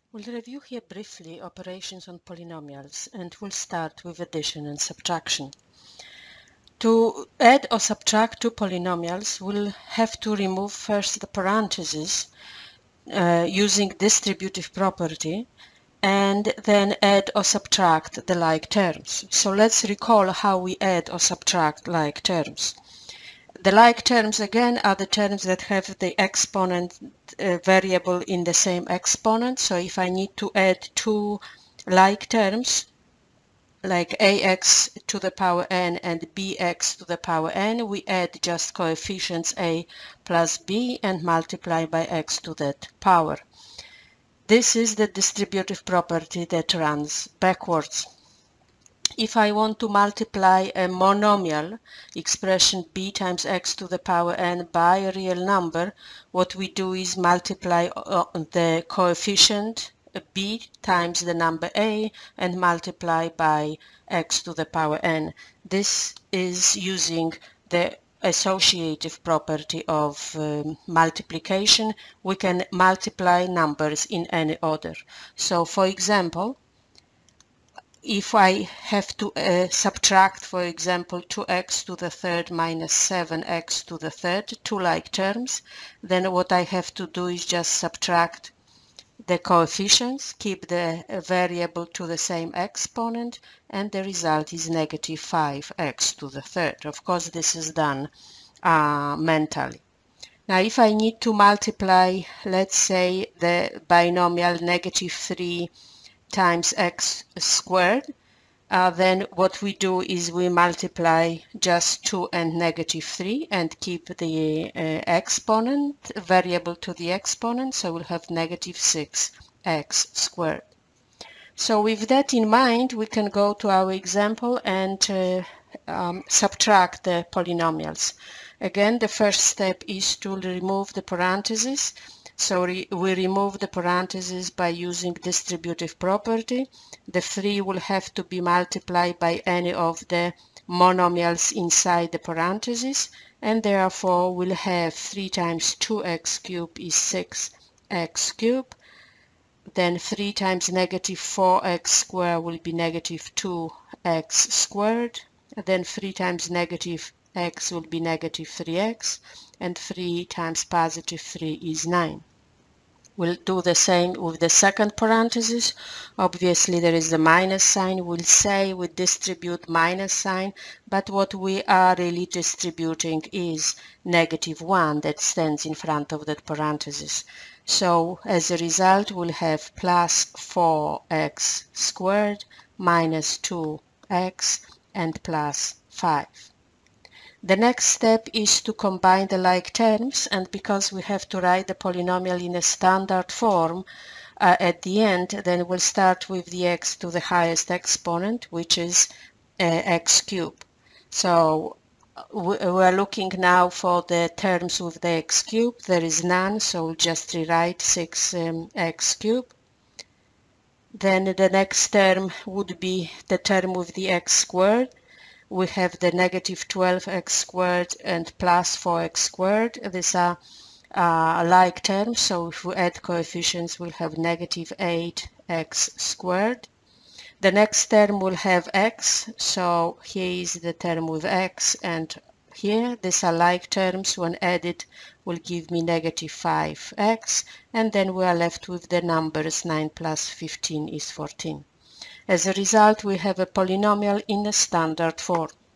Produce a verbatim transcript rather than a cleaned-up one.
We'll review here briefly operations on polynomials, and we'll start with addition and subtraction. To add or subtract two polynomials, we'll have to remove first the parentheses uh, using distributive property, and then add or subtract the like terms. So let's recall how we add or subtract like terms. The like terms again are the terms that have the exponent uh, variable in the same exponent. So if I need to add two like terms like ax to the power n and bx to the power n, we add just coefficients a plus b and multiply by x to that power. This is the distributive property that runs backwards. If I want to multiply a monomial expression b times x to the power n by a real number, what we do is multiply the coefficient b times the number a and multiply by x to the power n. This is using the associative property of um, multiplication. We can multiply numbers in any order. So for example, if I have to uh, subtract, for example, two x to the third minus seven x to the third, two like terms, then what I have to do is just subtract the coefficients, keep the variable to the same exponent, and the result is negative five x to the third. Of course, this is done uh, mentally. Now, if I need to multiply, let's say, the binomial negative three times x squared, uh, then what we do is we multiply just two and negative three and keep the uh, exponent variable to the exponent, so we'll have negative six x squared. So with that in mind, we can go to our example and uh, um, subtract the polynomials. Again, the first step is to remove the parentheses. So re we remove the parentheses by using distributive property. The three will have to be multiplied by any of the monomials inside the parentheses, and therefore we'll have three times two x cubed is six x cubed. Then three times negative four x squared will be negative two x squared. Then three times negative x will be negative three x, and three times positive three is nine. We'll do the same with the second parenthesis. Obviously there is the minus sign. We'll say we distribute minus sign, but what we are really distributing is negative one that stands in front of that parenthesis. So as a result we'll have plus four x squared minus two x and plus five. The next step is to combine the like terms, and because we have to write the polynomial in a standard form uh, at the end, then we'll start with the x to the highest exponent, which is uh, x cubed. So we're looking now for the terms with the x cubed. There is none, so we'll just rewrite six x cubed. Then the next term would be the term with the x squared. We have the negative twelve x squared and plus four x squared. These are uh, like terms, so if we add coefficients, we'll have negative eight x squared. The next term will have x, so here is the term with x, and here these are like terms. When added will give me negative five x, and then we are left with the numbers nine plus fifteen is fourteen. As a result, we have a polynomial in a standard form.